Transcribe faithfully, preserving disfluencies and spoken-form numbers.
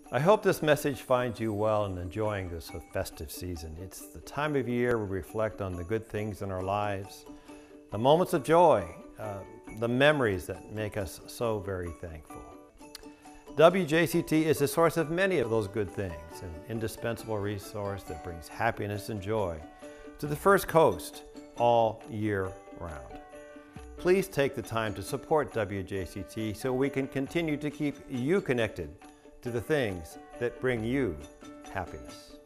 I hope this message finds you well and enjoying this festive season. It's the time of year we reflect on the good things in our lives, the moments of joy, uh, the memories that make us so very thankful. W J C T is the source of many of those good things, an indispensable resource that brings happiness and joy to the First Coast all year round. Please take the time to support W J C T so we can continue to keep you connected to the things that bring you happiness.